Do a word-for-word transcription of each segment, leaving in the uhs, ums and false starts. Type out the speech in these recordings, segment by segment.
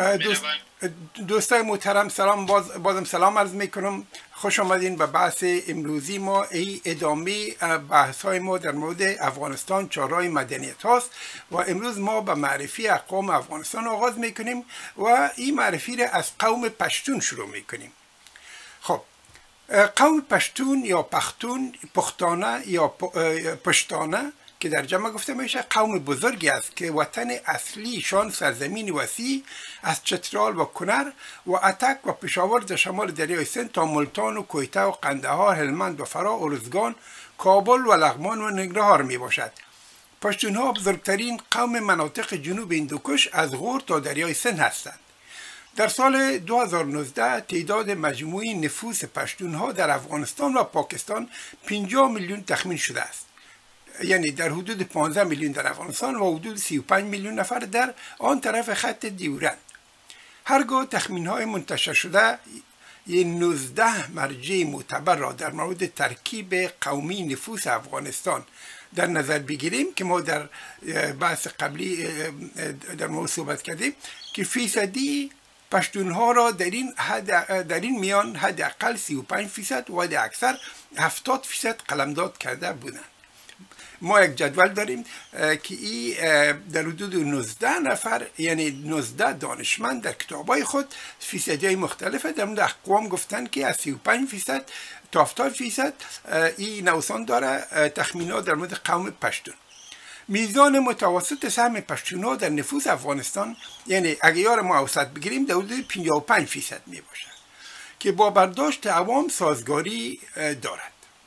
دوست دوستای محترم سلام، باز بازم سلام عرض میکنم. خوش آمدین به بحث امروزی ما. ای ادامه بحث های ما در مورد افغانستان، چهارراه مدنیت هاست و امروز ما به معرفی اقوام افغانستان آغاز میکنیم و این معرفی را از قوم پشتون شروع میکنیم. خب، قوم پشتون یا پختون، پختانه یا پشتانه که در جمع گفته میشه، قوم بزرگی است که وطن اصلیشان سرزمین وسیع از چترال و کنر و اتک و پشاور در شمال دریای سند تا ملتان و کویته و قندهار، هلمند و فرا، ارزگان، کابل و لغمان و ننگرهار می باشد. پشتونها بزرگترین قوم مناطق جنوب هندوکش از غور تا دریای سند هستند. در سال دو هزار و نوزده تعداد مجموعی نفوس پشتونها در افغانستان و پاکستان پنجاه میلیون تخمین شده است. یعنی در حدود پانزده میلیون در افغانستان و حدود سی و پنج میلیون نفر در آن طرف خط دیورند. هرگاه تخمین های منتشر شده نوزده مرجع معتبر را در مورد ترکیب قومی نفوس افغانستان در نظر بگیریم که ما در بحث قبلی در مورد صحبت کردیم که فیصدی پشتونها را در این حد در این میان حداقل سی و پنج فیصد و در اکثر هفتاد فیصد قلمداد کرده بودند. ما یک جدول داریم که ای در حدود نوزده نفر، یعنی نوزده دانشمند در کتابای خود فیصدی های مختلفه در مورد اقوام گفتن که از سی و پنج فیصد تا هفتاد فیصد این نوسان داره تخمینات در مورد قوم پشتون. میزان متوسط سهم پشتونها در نفوس افغانستان، یعنی اگه یار ما اوسط بگیریم، در حدود پنجاه و پنج فیصد می باشد که با برداشت عوام سازگاری دارد.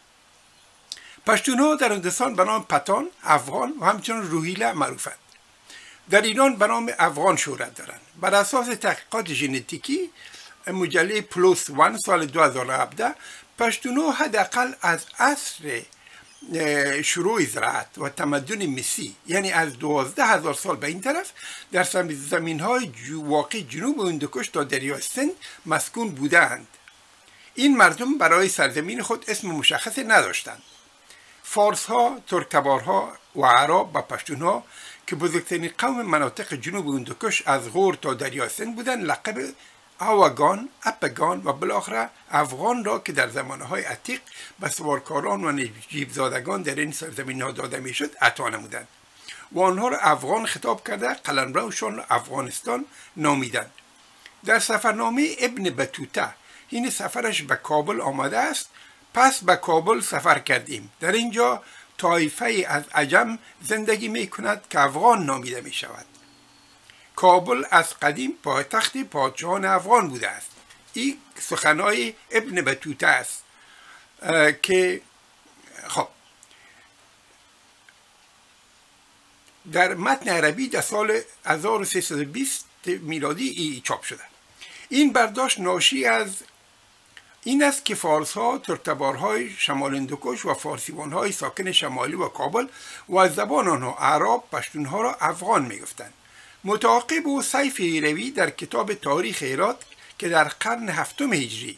پشتونها در هندوستان به نام پتان، افغان و همچنین روهیله معروفند. در ایران به نام افغان شهرت دارند. بر اساس تحقیقات ژنتیکی مجله پلوس وان سال دو هزار و هفده، پشتونها حداقل از عصر شروع زراعت و تمدن مسی، یعنی از دوازده هزار سال به این طرف، در زمین های واقع جنوب هندوکش تا دریای سند مسکون بودند. این مردم برای سرزمین خود اسم مشخصی نداشتند. فارس ها، ترکتبارها و عرب و پشتون ها که بزرگترین قوم مناطق جنوب هندوکش از غور تا دریای سند بودند، لقب آوگان، اپگان و بالاخره افغان را که در زمانهای عتیق به سوارکاران و نجیب زادگان در این سرزمین ها داده میشد عطا نمودند و آنها را افغان خطاب کرده قلمروشان افغانستان نامیدند. در سفرنامه ابن بطوطه این سفرش به کابل آمده است: پس به کابل سفر کردیم. در اینجا طایفه از عجم زندگی می کند که افغان نامیده می شود. کابل از قدیم پایتخت پادشاهان افغان بوده است. این سخنهای ابن بطوطه است که خب در متن عربی در سال هزار و سیصد و بیست میلادی ای چاپ شده. این برداشت ناشی از این است که فارس ها، ترکتبارهای شمال هندوکش و فارسیوان های ساکن شمالی و کابل و از زبان آنها عرب پشتونها را افغان می گفتند. متعاقب و سیف هیروی در کتاب تاریخ هرات که در قرن هفتم هجری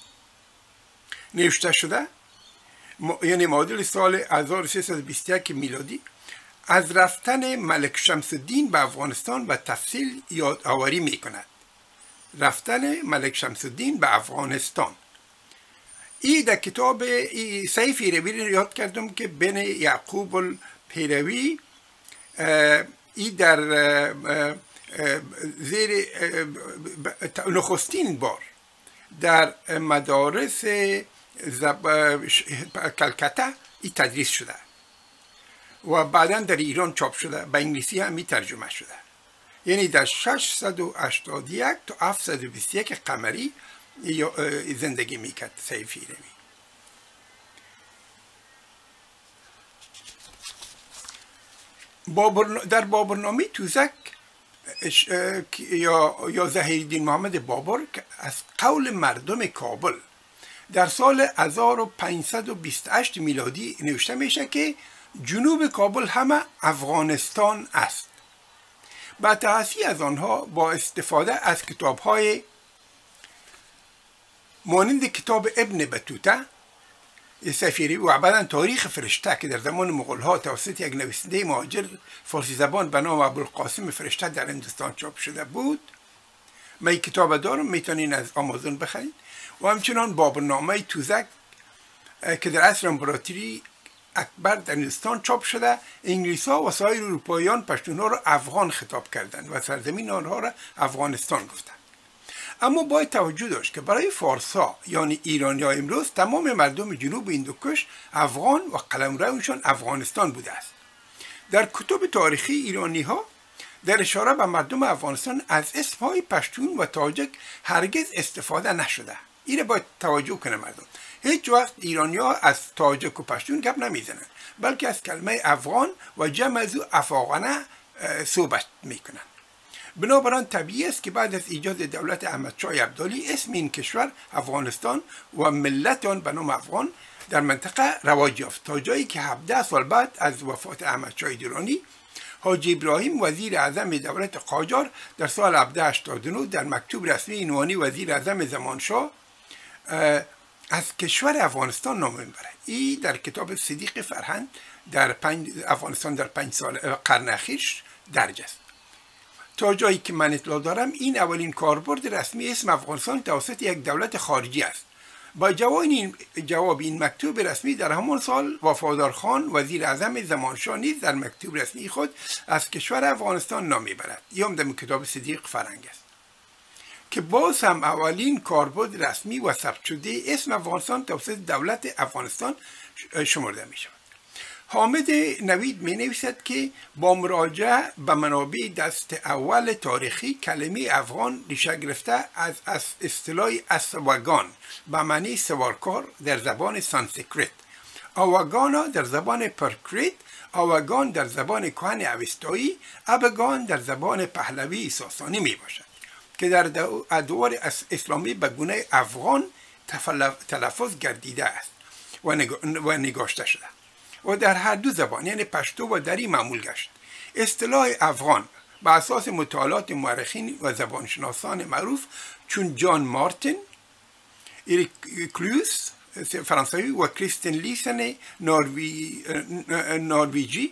نوشته شده، یعنی معادل سال هزار و سیصد و بیست و یک میلادی، از رفتن ملک شمس الدین به افغانستان به تفصیل یادآوری می کند. رفتن ملک شمس الدین به افغانستان. ای در کتاب ای سیف هیروی رو یاد کردم که بین یعقوب الهیروی ای در زیر نخستین بار در مدارس کلکته ای تدریس شده و بعدا در ایران چاپ شده، به انگلیسی هم ترجمه شده. یعنی در ششصد و هشتاد و یک تا هفتصد و بیست و یک قمری زندگی میکرد سیف هیروی. بابر در بابرنامه توزک یا یا ظهیرالدین محمد بابر که از قول مردم کابل در سال هزار و پانصد و بیست و هشت میلادی نوشته میشه که جنوب کابل همه افغانستان است. با تحصیل از آنها با استفاده از کتاب‌های مانند کتاب ابن بطوطه سفیری و بعداً تاریخ فرشته که در زمان مغول‌ها توسط یک نویسنده مهاجر فارسی زبان به نام ابوالقاسم فرشته در هندوستان چاپ شده بود، من این کتاب دارم، میتونین از آمازون بخرید. و همچنان بابرنامه توزک که در عصر امپراتوری اکبر در هندوستان چاپ شده، انگلیس ها و سایر اروپاییان پشتون ها را افغان خطاب کردند و سرزمین آنها را افغانستان گفتند. اما باید توجه داشت که برای فارسا یعنی ایرانی ها امروز تمام مردم جنوب هندوکش افغان و قلمروشان افغانستان بوده است. در کتب تاریخی ایرانی ها در اشاره به مردم افغانستان از اسم های پشتون و تاجک هرگز استفاده نشده. این باید توجه کنه مردم. هیچ وقت ایرانی ها از تاجک و پشتون گپ نمیزنن، بلکه از کلمه افغان و جمع از افغانه صحبت میکنن. بنابراین طبیعی است که بعد از ایجاد دولت احمدشاه ابدالی اسم این کشور افغانستان و ملت آن به نام افغان در منطقه رواج یافت، تا جایی که هفده سال بعد از وفات احمدشاه درانی حاجی ابراهیم وزیر اعظم دولت قاجار در سال هفده هشتاد و نه در مکتوب رسمی عنوانی وزیر اعظم زمانشاه از کشور افغانستان نام میبره. این در کتاب صدیق فرهنگ در پنج افغانستان در پنج سال قرن اخیرش درج است. تا جایی که من اطلاع دارم این اولین کاربرد رسمی اسم افغانستان توسط یک دولت خارجی است. با جواب این جواب این مکتوب رسمی در همان سال وفادار خان وزیر اعظم زمانشاه نیز در مکتوب رسمی خود از کشور افغانستان نام میبرد. یا در کتاب صدیق فرهنگ است که باز هم اولین کاربرد رسمی و ثبت شده اسم افغانستان توسط دولت افغانستان شمرده می شود. حامد نوید می نویسد که با مراجعه به منابع دست اول تاریخی کلمه افغان ریشه گرفته از از اصطلاح اسوگان به معنی سوارکار در زبان سانسکریت، آوگانا در زبان پرکریت، آوگان در زبان کهن اوستایی، ابگان در زبان پهلوی ساسانی می باشد که در ادوار اسلامی به گونه افغان تلفظ گردیده است و نگاشته شده و در هر دو زبان یعنی پشتو و دری معمول گشت. اصطلاح افغان بر اساس مطالعات مورخین و زبانشناسان معروف چون جان مارتین، اریک کلوس فرانسوی و کریستین لیسن نروی... نرویجی،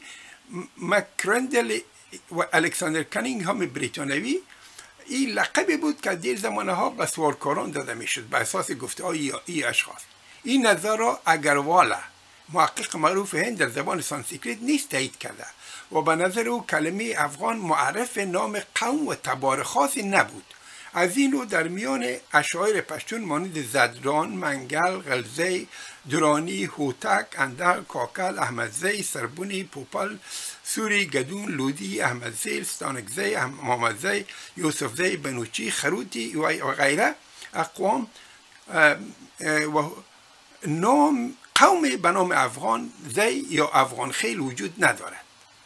مکرندل و الکساندر کانینگهام بریتانوی، این لقبی بود که در زمانه ها به سوارکاران داده می شد به اساس گفته های این اشخاص. این نظر را اگروالا محقق معروف هند در زبان سانسکریت نیست تایید کرده و به نظر او کلمه افغان معرف نام قوم و تبار خاصی نبود. از این رو در میان اشاعر پشتون مانند زدران، منگل، غلزی، درانی، هوتک، اندر، کاکل، احمدزی، سربونی، پوپل، سوری، گدون، لودی، احمدزی، ستانکزی، محمدزی، یوسفزی، بنوچی، خروتی و غیره اقوام و نام قوم به نام افغان زی یا افغان خیل وجود ندارد.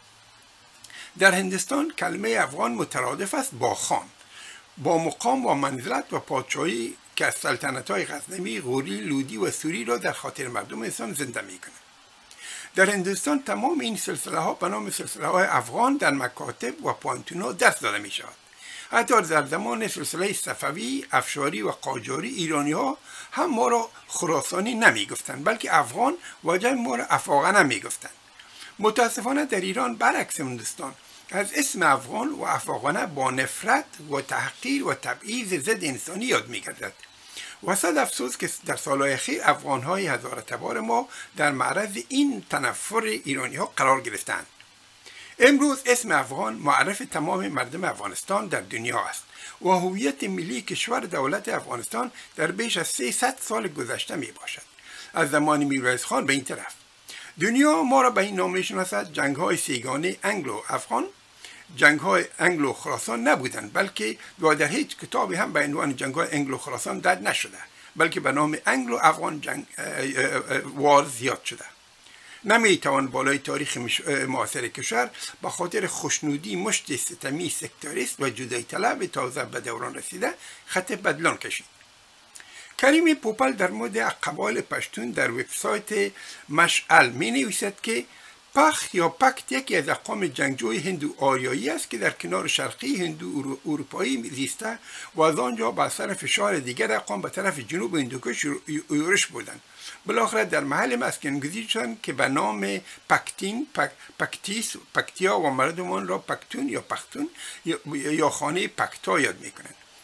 در هندوستان کلمه افغان مترادف است با خان، با مقام و منزلت و پادشاهی که از سلطنت‌های غزنوی، غوری، لودی و سوری را در خاطر مردم انسان زنده می‌کند. در هندوستان تمام این سلسله ها به نام سلسله های افغان در مکاتب و پانتونا دست داده می شود. حتی در زمان سلسله صفوی، افشاری و قاجاری ایرانی ها هم ما را خراسانی نمی گفتند بلکه افغان و جمع ما را افاغنه می گفتند. متاسفانه در ایران برعکس هندوستان از اسم افغان و افاغنه با نفرت و تحقیر و تبعیض ضد انسانی یاد می گردد. و صد افسوس که در سالهای اخیر افغان‌های هزار تبار ما در معرض این تنفر ایرانی‌ها قرار گرفتند. امروز اسم افغان معرف تمام مردم افغانستان در دنیا است و هویت ملی کشور دولت افغانستان در بیش از سیصد سال گذشته می باشد. از زمان میرویس خان به این طرف دنیا ما را به این نام می‌شناسد. جنگ‌های سیگانه انگلو افغان جنگ‌های انگلو خراسان نبودند، بلکه و در هیچ کتابی هم به عنوان جنگ‌های انگلو خراسان داد نشده، بلکه به نام انگلو افغان جنگ وار زیاد شده. نمیتوان بالای تاریخ معاصر کشور به خاطر خوشنودی مشت ستمی سکتاریست و جدایی طلب تازه به دوران رسیده خط بدلان کشید. کریم پوپل در مورد قبایل پشتون در وبسایت مشعل می نویسد که پخ یا پکت یکی از اقوام جنگجوی هندو آریایی است که در کنار شرقی هندو اروپایی زیسته و از آنجا با اثر فشار دیگر اقوام به طرف جنوب هندوکش یورش بودند. بالاخره در محل مسکن‌گذاری شدند که به نام پکتین، پک، پکتیس، پکتیا و مردمان را پکتون یا پختون یا خانه پکتا یاد میکنند.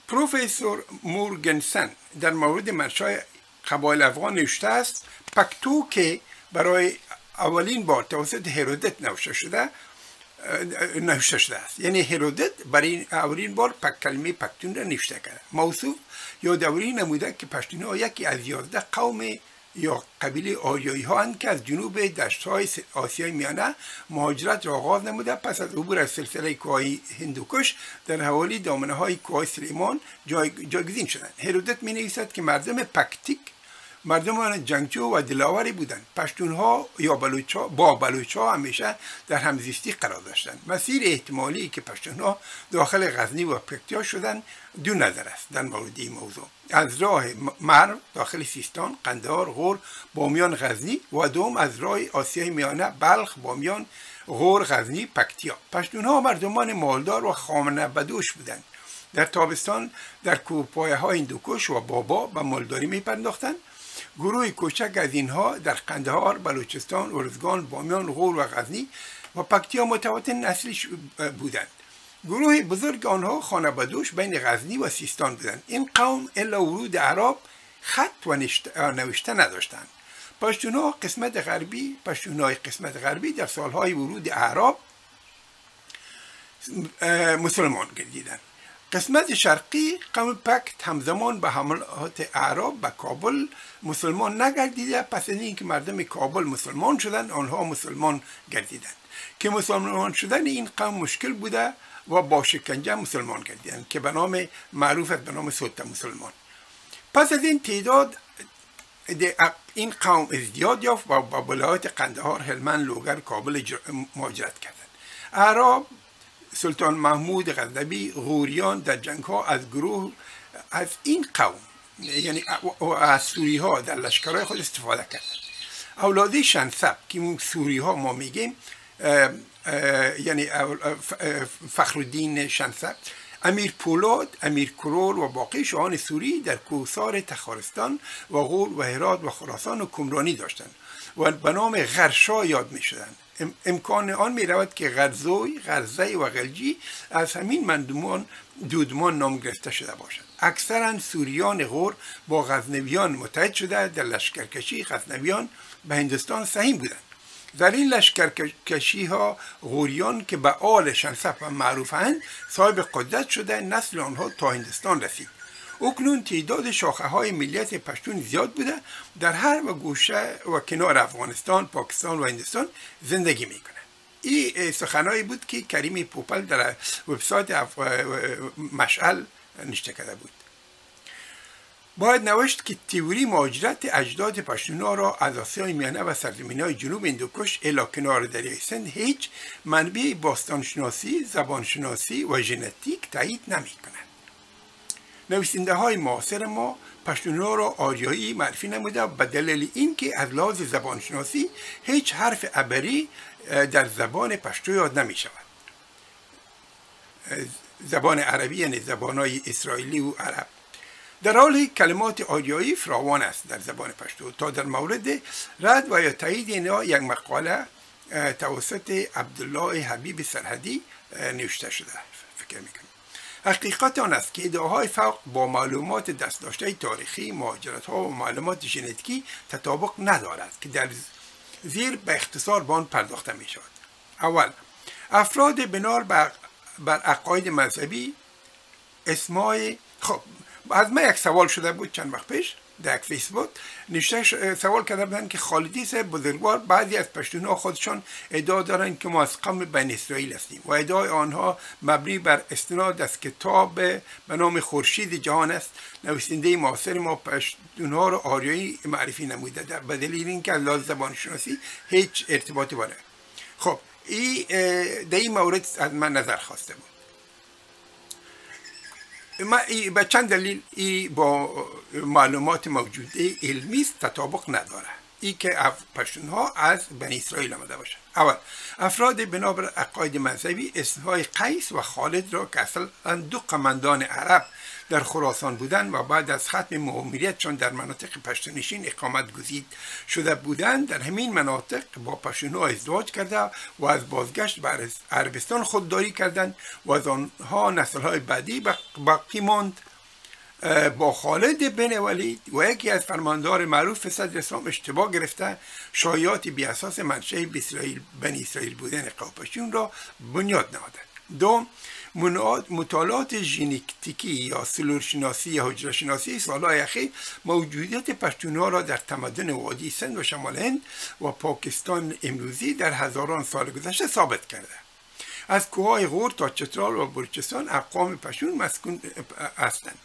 پروفسور مورگنسن در مورد منشأ قبایل افغان نوشته است پکتو که برای اولین بار توسط هرودت نوشته شده نوشته شده است، یعنی هرودت برای اولین بار پک کلمه پکتون را نوشته کرده. موصوف یادآوری نموده که پشتونها یکی از یازده قوم یا قبیله آریایی ها اند که از جنوب دشت‌های آسیای میانه مهاجرت را آغاز نموده پس از عبور از سلسله کوههای هندوکش در حوالی دامنه های کوه سلیمان جایگزین شدند. هرودت می نویسد که مردم پکتیک مردمان جنگجو و دلاوری بودند. پشتونها یا بلوچ‌ها با بلوچ‌ها همیشه در همزیستی قرار داشتند. مسیر احتمالی که پشتونها داخل غزنی و پکتیا شدند دو نظر است در مورد این موضوع. از راه مرو داخل سیستان، قندهار، غور، بامیان، غزنی و دوم از راه آسیای میانه، بلخ، بامیان، غور، غزنی، پکتیا. پشتونها مردمان مالدار و خامنه بدوش بودند. در تابستان در کوهپایه های هندوکش و بابا به مالداری می پرداختند. گروه کوچک از اینها در قندهار، بلوچستان، ارزگان، بامیان، غور و غزنی و پکتیا متواتر نسلی بودند. گروه بزرگ آنها خانه بدوش بین غزنی و سیستان بودند. این قوم الا ورود اعراب خط و نوشته نداشتند. پشتونها قسمت غربی پشتونهای قسمت غربی در سالهای ورود اعراب مسلمان گردیدند. قسمت شرقی قوم پکت همزمان به حملات اعراب به کابل مسلمان نگردیده. پس از اینکه مردم کابل مسلمان شدند آنها مسلمان گردیدند. که مسلمان شدن این قوم مشکل بوده و با شکنجه مسلمان گردیدند که به نام معروف است به نام سلطه مسلمان. پس از این تعداد این قوم ازدیاد یافت و با ولایت قندهار، هلمند، لوگر، کابل مهاجرت کردند. اعراب سلطان محمود غزنوی غوریان در جنگ ها از گروه از این قوم یعنی از سوری ها در لشکرهای خود استفاده کردند. اولادی شنسب که سوری ها ما میگیم یعنی فخرالدین شنسب، امیر پولاد، امیر کرول و باقی شاهان سوری در کوهسار تخارستان و غور و هرات و خراسان و کمرانی داشتند و به نام غرشا یاد می شدند. امکان آن می رود که غرزوی، غرزه و غلجی از همین مندومان دودمان نام گرفته شده باشد. اکثرا سوریان غور با غزنویان متحد شده در لشکرکشی غزنویان به هندوستان سهیم بودند. در این لشکرکشی ها غوریان که به آل شنسب معروفند صاحب قدرت شده نسل آنها تا هندوستان رسید. اکنون تعداد شاخه های ملیت پشتون زیاد بوده در هر و گوشه و کنار افغانستان، پاکستان و هندوستان زندگی میکنند. این سخنایی بود که کریم پوپل در وبسایت مشعل نشته کرده بود. باید نوشت که تئوری مهاجرت اجداد پشتونها را از آسیای میانه و سرزمین‌های جنوب هندوکش الی کنار دریای سند هیچ منبع باستانشناسی، زبانشناسی و ژنتیک تایید نمی‌کند. نویسنده های معاصر ما پشتونها را آریایی معرفی نموده به دلیل اینکه از لحاظ زبانشناسی هیچ حرف عبری در زبان پشتو یاد نمی شود. زبان عربی یعنی زبانهای اسرائیلی و عرب. در حالی کلمات آریایی فراوان است در زبان پشتو. تا در مورد رد و یا تایید اینها یک مقاله توسط عبدالله حبیب سرحدی نوشته شده فکر میکنم. حقیقت آن است که ادعاهای فوق با معلومات دستداشته تاریخی، مهاجرت ها و معلومات ژنتیکی تطابق ندارد که در زیر به اختصار به آن پرداخته می شود. اول، افراد بنار بر عقاید مذهبی اسمای خب از من یک سوال شده بود چند وقت پیش در یک فیسبوک نوشته سوال کرده بودن که خالدی صاحب بزرگوار بعضی از پشتونها خودشان ادعا دارند که ما از قوم بنی اسرائیل هستیم و ادعای آنها مبنی بر استناد از کتاب به نام خورشید جهان است. نویسنده معاصر ما پشتونها را آریایی معرفی نموده در به دلیل اینکه از لحاظ زبان شناسی هیچ ارتباطی ندارد. خب این در این مورد از من نظر خواسته بود. ما به چند دلیل ای با معلومات موجوده علمی تطابق نداره. ای که پشتونها از بنی اسرائیل آمده باشند. اول، افراد بنابر عقاید مذهبی اسمهای قیس و خالد را که اصلا دو قماندان عرب در خراسان بودند و بعد از ختم مأموریتشان در مناطق پشتونشین اقامت گزید شده بودند در همین مناطق با پشتونها ازدواج کرده و از بازگشت به عربستان خودداری کردند و از آنها نسل‌های بعدی باقی ماند با خالد بن ولید و یکی از فرماندار معروف صدر اسلام اشتباه گرفته شایعات بی اساس منشأ اسرائیل بنی اسرائیل بودن قوم پشتون را بنیاد نهادند. دوم، مطالعات ژنتیکی یا سلولشناسی یا حجره شناسی سالهای اخیر موجودیت پشتونها را در تمدن وادی سند و شمال هند و پاکستان امروزی در هزاران سال گذشته ثابت کرده. از کوههای غور تا چترال و بلوچستان اقوام پشتون مسکون هستند.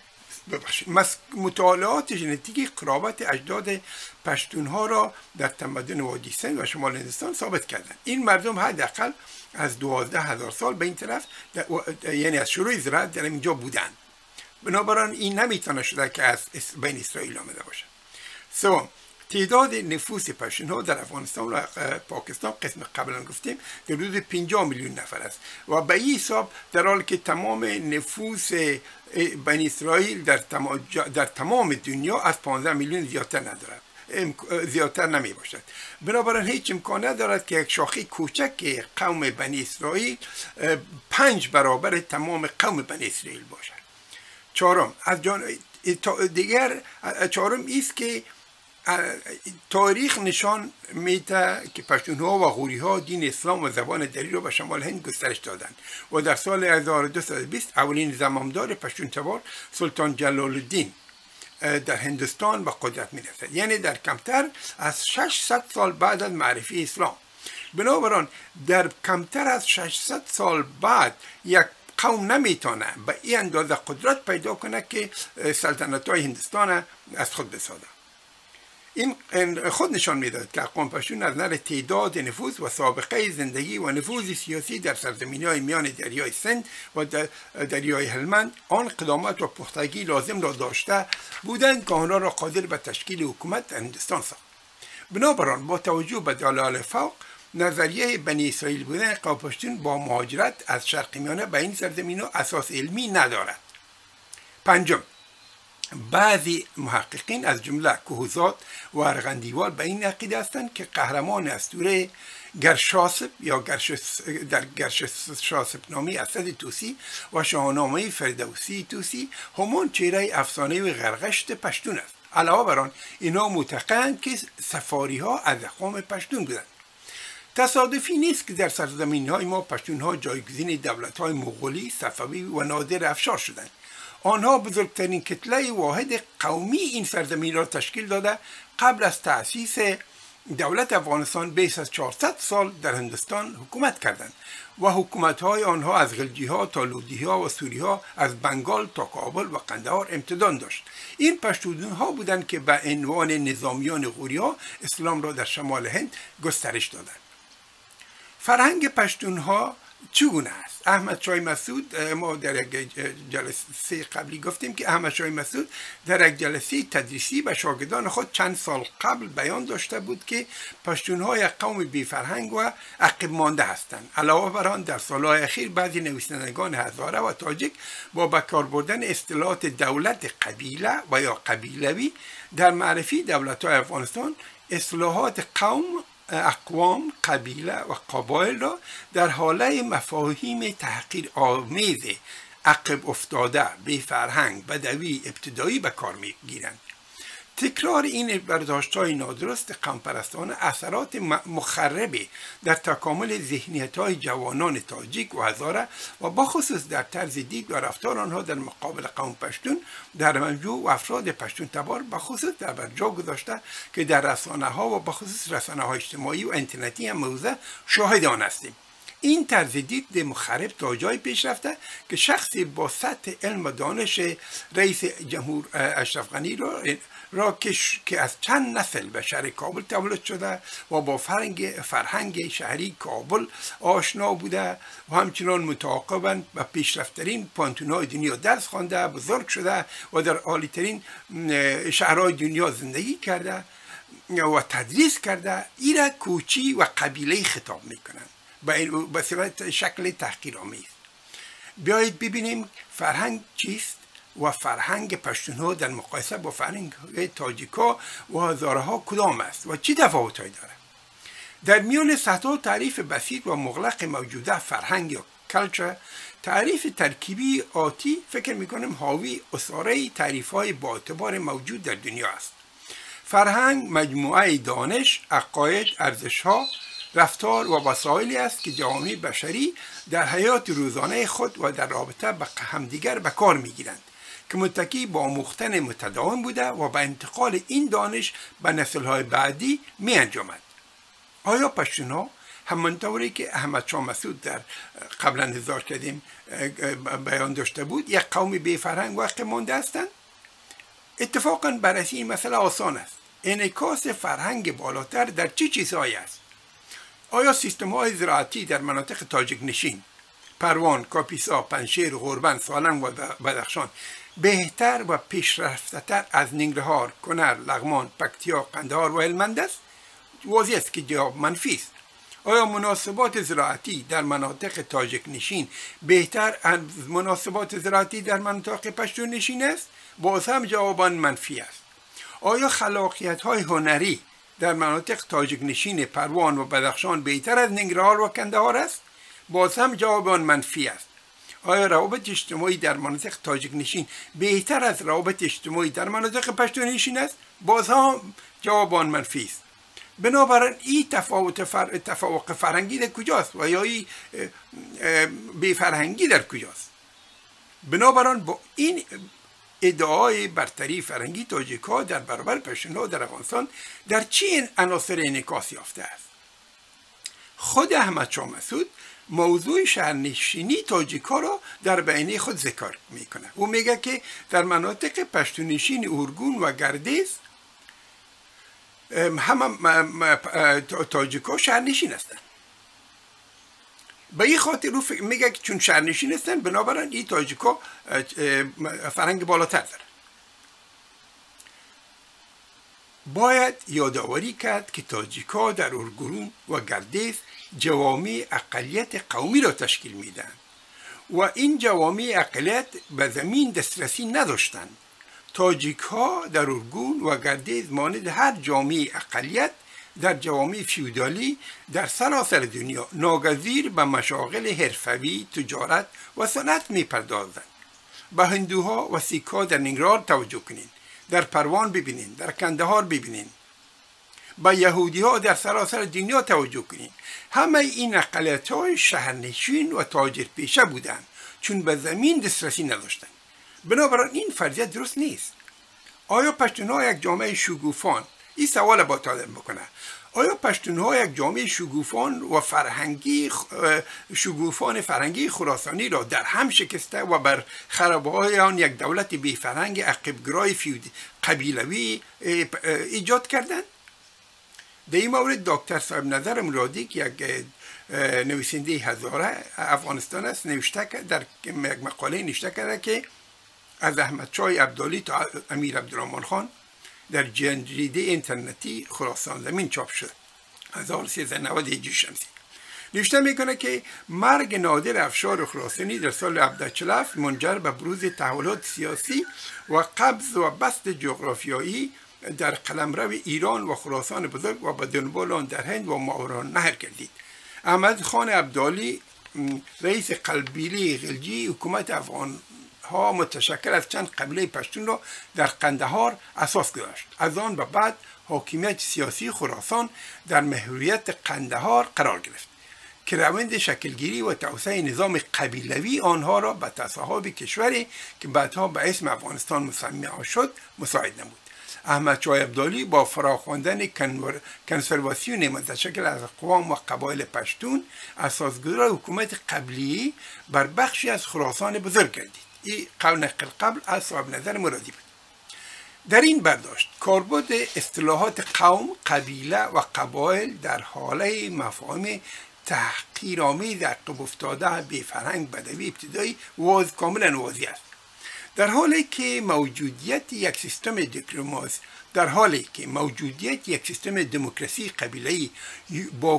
مطالعات ژنتیکی قرابت اجداد پشتونها را در تمدن وادی سند و شمال هندستان ثابت کردند. این مردم حداقل از دوازده هزار سال به این طرف یعنی از شروع زراعت در اینجا بودند. بنابراین این نمیتونه شده که از بین اسرائیل آمده باشه. سوم، تعداد نفوس پشتونها در افغانستان و پاکستان قسم قبلا گفتیم در حدود پنجاه میلیون نفر است و به این حساب در حالی که تمام نفوس بنی اسرائیل در تمام, در تمام دنیا از پانزده میلیون زیادتر ندارد زیادتر نمی باشد. بنابراین هیچ امکان ندارد که یک شاخه کوچک قوم بنی اسرائیل پنج برابر تمام قوم بنی اسرائیل باشد. چهارم، از جان دیگر چهارم است که تاریخ نشان میده که پشتونها و غوری ها دین اسلام و زبان دری را به شمال هند گسترش دادند و در سال هزار و دویست و بیست اولین زمامدار پشتون تبار سلطان جلال الدین در هندوستان به قدرت می رسد، یعنی در کمتر از ششصد سال بعد از معرفی اسلام. بنابراین در کمتر از ششصد سال بعد یک قوم نمیتونه به این اندازه قدرت پیدا کنه که سلطنت های هندوستان از خود بسازه. این خود نشان میداد که اقوام پشتون از نظر تعداد نفوذ و سابقه زندگی و نفوذ سیاسی در سرزمین‌های میان دریای سند و دریای هلمند آن قدامت و پختگی لازم را داشته بودند که آنها را قادر به تشکیل حکومت در هندوستان ساخت. بنابراین با توجه به دلایل فوق، نظریه بنی اسرائیل بودن قوم پشتون با مهاجرت از شرق میانه به این سرزمین‌ها اساس علمی ندارد. پنجم، بعضی محققین از جمله کوهزاد و ارغندیوال به این عقیده هستند که قهرمان اسطوره گرشاسب یا گرشس در گرشاسب نامی اسد توسی و شاهنامه فردوسی توسی همان چهره افسانه و غرغشت پشتون است. علاوه بر آن اینها معتقدند که سفاری ها از اقوام پشتون بودند. تصادفی نیست که در سرزمین های ما پشتون ها جایگزین دولت های مغولی، صفوی و نادر افشار شدند. آنها بزرگترین کتله واحد قومی این سرزمین را تشکیل داده قبل از تأسیس دولت افغانستان بیش از چهارصد سال در هندوستان حکومت کردند و حکومت‌های آنها از غلجی ها تا لودی ها و سوری ها، از بنگال تا کابل و قندهار امتداد داشت. این پشتون ها بودند که به عنوان نظامیان غوری ها اسلام را در شمال هند گسترش دادند. فرهنگ پشتون ها چگونه است؟ احمد شاه مسعود، ما در یک جلسه قبلی گفتیم که احمد شاه مسعود در یک جلسه تدریسی به شاگردان خود چند سال قبل بیان داشته بود که پشتون‌ها یک قوم بی فرهنگ و عقب مانده هستند. علاوه بر آن در سالهای اخیر بعضی نویسندگان هزاره و تاجیک با به کار بردن اصطلاحات دولت قبیله و یا قبیلوی در معرفی دولت‌های افغانستان اصطلاحات قوم، اقوام، قبیله و قبایل را در حاله مفاهیم تحقیر آمیز عقب افتاده، بی فرهنگ، بدوی، ابتدایی به کار میگیرند. تکرار این برداشت‌های نادرست قوم پرستانه اثرات مخربی در تکامل ذهنیت‌های جوانان تاجیک و هزاره و بخصوص در طرز دید و رفتار آنها در مقابل قوم پشتون در منجو و افراد پشتون تبار بخصوص در برجا گذاشته که در رسانه‌ها و بخصوص رسانه‌های اجتماعی و اینترنتی هم موضع شاهد آن هستیم. این طرز دید مخرب تا جای پیش رفته که شخصی با سطح علم و دانش رئیس جمهور اشرف غنی را را که از چند نسل به شهر کابل تولد شده و با فرهنگ فرهنگ شهری کابل آشنا بوده و همچنان متعاقباً به پیشرفت‌ترین پانتون‌های دنیا درس خوانده، بزرگ شده و در عالی‌ترین شهرهای دنیا زندگی کرده و تدریس کرده، این را کوچی و قبیله خطاب میکنند به صورت شکل تحقیرآمیز. بیایید ببینیم فرهنگ چیست و فرهنگ پشتون‌ها در مقایسه با فرهنگ تاجیک‌ها و هزاره‌ها کدام است و چه تفاوت‌هایی دارد. در میان صدها تعریف بسیط و مغلق موجوده فرهنگ یا کلچر تعریف ترکیبی آتی فکر میکنم حاوی اساره تعریف های با اعتبار موجود در دنیا است. فرهنگ مجموعه دانش، عقاید، ارزش‌ها، رفتار و وسایلی است که جوامع بشری در حیات روزانه خود و در رابطه با همدیگر به کار میگیرند که متکی با آموختن متداوم بوده و با انتقال این دانش به نسل‌های بعدی می انجامد. آیا پشتون‌ها همانطوری که احمد شاه مسعود در قبلا هزار کردیم بیان داشته بود یک قوم بی فرهنگ و عقب مانده هستند؟ اتفاقا بررسی این مسئله آسان است. انعکاس فرهنگ بالاتر در چه چیزهایی است؟ آیا سیستم های زراعتی در مناطق تاجیک نشین، پروان، کاپیسا، پنشیر، غربند، سالنگ و بدخشان بهتر و پیشرفته تر از ننگرهار، کنر، لغمان، پکتیا، قندهار و هلمند است؟ واضح است که جواب منفی است. آیا مناسبات زراعتی در مناطق تاجیک نشین بهتر از مناسبات زراعتی در مناطق پشتون نشین است؟ باز هم جوابان منفی است. آیا خلاقیت های هنری در مناطق تاجیک نشین پروان و بدخشان بهتر از ننگرهار و کندهار است؟ باز هم جوابان منفی است. آیا روابط اجتماعی در مناطق تاجیک نشین بهتر از روابط اجتماعی در مناطق پشتون نشین است؟ باز هم جوابان منفی است. بنابراین این تفاوت فر... تفاوت فرهنگی در کجاست و یا این بی فرهنگی در کجاست؟ بنابراین با این ادعای برتری فرهنگی تاجیک‌ها در برابر پشتون‌ها در افغانستان در چه عناصر انعکاس یافته است؟ خود احمد شاه مسعود موضوع شهرنشینی تاجیک‌ها را در بیانیه خود ذکر میکنه. او میگه که در مناطق پشتونشین اورگون و گردیز هم تاجیک‌ها شهرنشین هستند. به این خاطر او میگه که چون شهرنشین هستند بنابراین این تاجیک‌ها فرهنگ بالاتر دارند. باید یادآوری کرد که تاجیک‌ها در اورگون و گردیز جوامع اقلیت قومی را تشکیل میدن و این جوامع اقلیت به زمین دسترسی نداشتند. تاجیک‌ها در اورگون و گردیز مانند هر جامعه اقلیت در جوامع فیودالی در سراسر دنیا ناگزیر به مشاغل حرفوی، تجارت و صنعت میپردازند. به هندوها و سیک‌ها در ننگرهار توجه کنین، در پروان ببینین، در کندهار ببینین. به یهودی‌ها در سراسر دنیا توجه کنین. همه این اقلیت‌های شهرنشین و تاجر پیشه بودند چون به زمین دسترسی نداشتند. بنابراین این فرضیه درست نیست. آیا پشتون‌ها یک جامعه شگوفان، این سوال با طالب بکنه، آیا پشتون‌ها یک جامعه شگوفان و فرهنگی شگوفان فرهنگی خراسانی را در هم شکسته و بر خرابه‌های آن یک دولت بی فرهنگ عقب‌گرای فیود قبیلوی ایجاد کردند؟ در این مورد دکتر صاحب نظر مرادی که یک نویسنده هزاره افغانستان است نوشته در یک مقاله نوشته کرده که از احمد شاه ابدالی تا امیر عبدالرحمن خان در جریده اینترنتی خراسان زمین چاپ شد هزار و سیصد و نود هجری شمسی. نوشته میکنه که مرگ نادر افشار خراسانی در سال هزار و هفتصد و چهل و هفت منجر به بروز تحولات سیاسی و قبض و بسط جغرافیایی در قلمرو ایران و خراسان بزرگ و به دنبال آن در هند و ماورالنهر گردید. احمد خان ابدالی رئیس قبیله غلجی حکومت افغان ها متشکل از چند قبیله پشتون را در قندهار اساس گذاشت. از آن به بعد حاکمیت سیاسی خراسان در محوریت قندهار قرار گرفت که روند شکلگیری و توسعه نظام قبیلوی آنها را به تصاحب کشوری که بعدها به اسم افغانستان مسمی شد مساعد نمود. احمد شاه ابدالی با فراخواندن کنسرواسیون متشکل از اقوام و قبایل پشتون اساسگذار حکومت قبلی بر بخشی از خراسان بزرگ گردید. این قول نقل قبل از صاحب نظر مرادی بود. در این برداشت کاربرد اصطلاحات قوم، قبیله و قبایل در حاله مفاهیم تحقیرآمیز عقب افتاده بی فرهنگ بدوی ابتدایی واضح کاملا واضح است. در حالی که موجودیت یک سیستم دیپلماسی در حالی که موجودیت یک سیستم دموکراسی قبیله‌ای با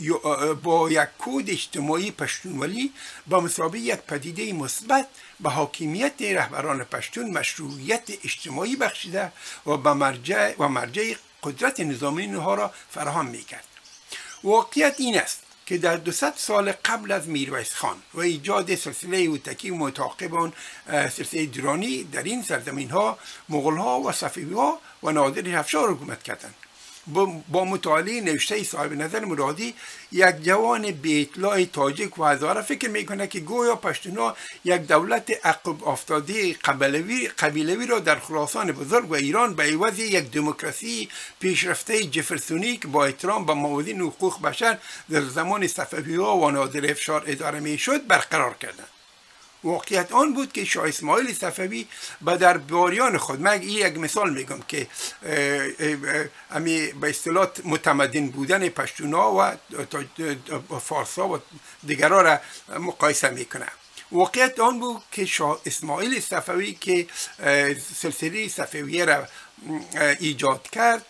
با یک کد اجتماعی پشتونولی با مسابقه یک پدیده مثبت به حاکمیت رهبران پشتون مشروعیت اجتماعی بخشیده و به مرجع و مرجع قدرت نظامی آنها را فراهم می‌کرد. واقعیت این است که در دویست سال قبل از میرویس خان و ایجاد سلسله هوتکی و متعاقب آن سلسله درانی در این سرزمین ها مغول ها و صفوی ها و نادر افشار حکومت کردند. با مطالعه نوشته صاحب نظر مرادی، یک جوان بی اطلاع تاجیک و هزاره فکر میکنه که گویا پشتونا یک دولت عقب افتاده قبیلوی قبیلوی را در خراسان بزرگ و ایران به عوض یک دموکراسی پیشرفته جفرسونی که با احترام به موازین حقوق بشر در زمان صفوی ها و نادر افشار اداره میشد برقرار کردند. واقعیت آن بود که شاه اسماعیل صفوی به درباریان خود، من یک مثال میگم که امی به اصطلاح متمدن بودن پشتونا و فارسا و دیگرها را مقایسه میکنه. واقعیت آن بود که شاه اسماعیل صفوی که سلسله صفویه را ایجاد کرد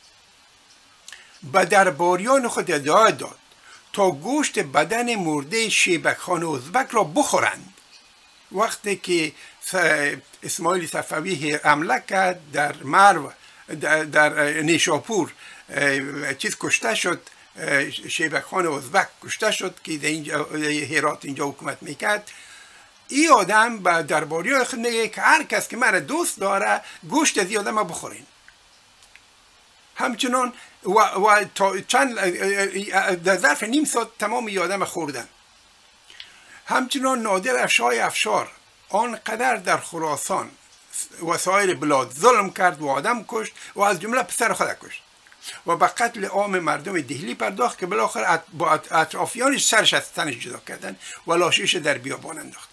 به درباریان خود ادعا داد تا گوشت بدن مرده شیبک خان ازبک را بخورند. وقتی که اسماعیل صفوی حمله کرد در مرو، در, در نیشاپور چیز کشته شد، شیبک خان ازبک کشته شد که در اینجا هرات اینجا حکومت میکرد. این آدم به درباری خود میگه که هر کس که مرا دوست داره گوشت از این آدم بخورین. همچنان و, و تا چند در ظرف نیم ساعت تمام این آدم خوردن. همچنان نادر افشار افشار آنقدر در خراسان و سایر بلاد ظلم کرد و آدم کشت و از جمله پسر خود کشت و به قتل عام مردم دهلی پرداخت که بالاخره با اطرافیانش سرش از تنش جدا کردن و لاشیش در بیابان انداختن.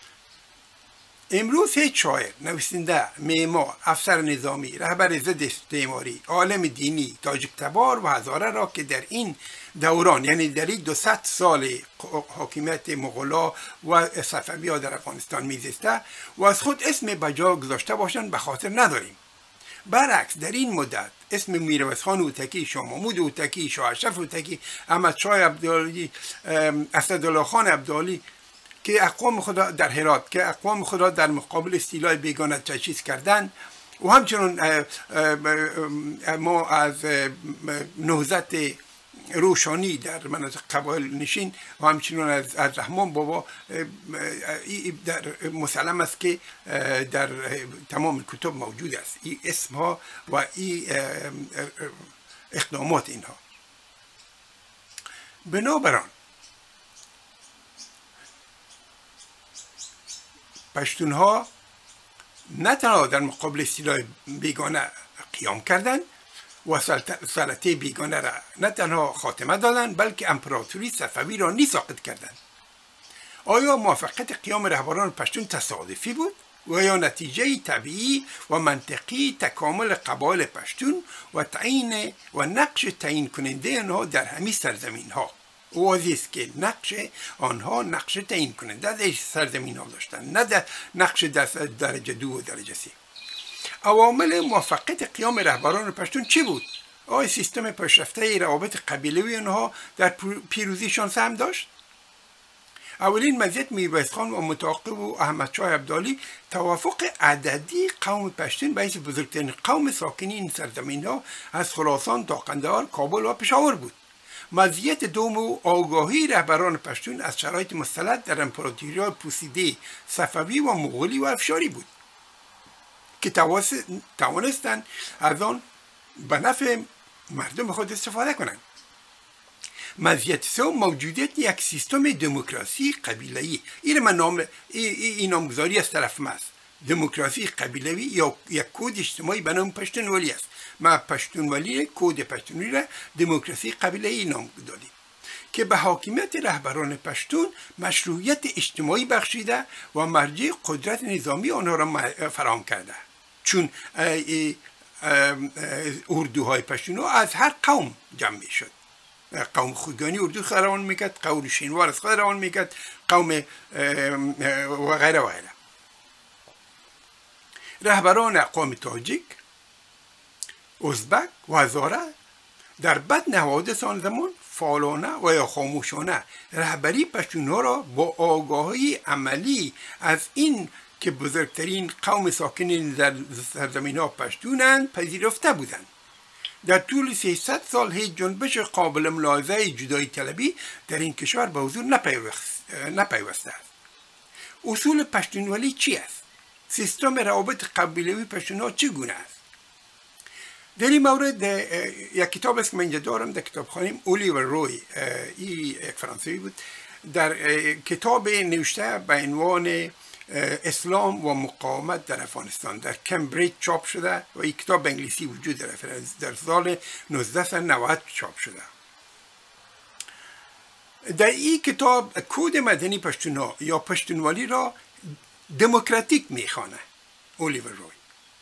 امروز هیچ شاعر، نویسنده، معمار، افسر نظامی، رهبر ضد استعماری، عالم دینی، تاجیک تبار و هزاره را که در این دوران، یعنی در این دویست سال حاکمیت مغولا و صفوی‌ها در افغانستان میزیسته و از خود اسم بجا گذاشته باشند به خاطر نداریم. برعکس در این مدت اسم میرویس خان هوتکی، شاه محمود هوتکی، شاه اشرف هوتکی، احمد شاه عبدالی، اسدالله خان عبدالی که اقوام خدا در هرات که اقوام خدا در مقابل استیلای بیگانه تجهیز کردند و همچنین ما از نهضت روشانی در مناطق قبایل نشین و همچنین از, از رحمان بابا در مسلم است که در تمام کتب موجود است این اسم ها و این اقدامات اینها. بنابراین پشتون ها نه تنها در مقابل استیلای بیگانه قیام کردند و سلطه بیگانه را نه تنها خاتمه دادند بلکه امپراتوری صفوی را نیز ساقط کردند. آیا موفقیت قیام رهبران پشتون تصادفی بود و یا نتیجه طبیعی و منطقی تکامل قبایل پشتون و تعیین و نقش تعیین کننده آنها در همین سرزمین ها؟ واضح است که نقش آنها نقش تعیین کننده در سرزمین ها داشتند، نه در نقش درجه دو و درجه سه. عوامل موفقیت قیام رهبران پشتون چی بود؟ آیا سیستم پیشرفته روابط قبیلوی آنها در پیروزیشان سهم داشت؟ اولین مزیت میرویس خان و متعاقب و احمد شاه عبدالی توافق عددی قوم پشتون به حیث بزرگترین قوم ساکنین این سرزمین ها از خراسان تا قندهار، کابل و پشاور بود. مزیت دوم و آگاهی رهبران پشتون از شرایط مسلط در امپراتوری پوسیده صفوی و مغولی و افشاری بود که توانستند از آن به نفع مردم خود استفاده کنند. مزیت سوم موجودیت یک سیستم دموکراسی قبیله‌ای. این من نام این نامگذاری از طرف ما است. دموکراسی قبیله‌ای یا یک کد اجتماعی به نام پشتونولی است. ما پشتونولی کد پشتونولی را دموکراسی قبیله‌ای نام دادیم که به حاکمیت رهبران پشتون مشروعیت اجتماعی بخشیده و مرجع قدرت نظامی آنها را فراهم کرده، چون اردوهای پشتون از هر قوم جمع می شد. قوم خوگانی اردو خود روان میکرد، قوم شینوار از خود روان میکرد، قوم و غیره و غیره. رهبران اقوام تاجیک، ازبک و هزاره در بدن حوادث آن زمان فعالانه و یا خاموشانه رهبری پشتونها را با آگاهی عملی از این که بزرگترین قوم ساکنین در سرزمین ها پشتونند پذیرفته بودند. در طول سیصد سال هیچ جنبش قابل ملاحظه جدایی طلبی در این کشور به حضور نپیوسته است. اصول پشتونولی چی است؟ سیستم روابط قبیلوی پشتونها چگونه است؟ در این مورد یک کتاب است که من اینجا دارم در کتابخانه، اولیور روی، این یک فرانسوی بود، در کتاب نوشته به عنوان اسلام و مقاومت در افغانستان در کمبریج چاپ شده و این کتاب به انگلیسی وجود داره، در سال نوزده نود چاپ شده. در این کتاب کد مدنی پشتونها یا پشتونوالی را دموکراتیک میخوانه اولیور روی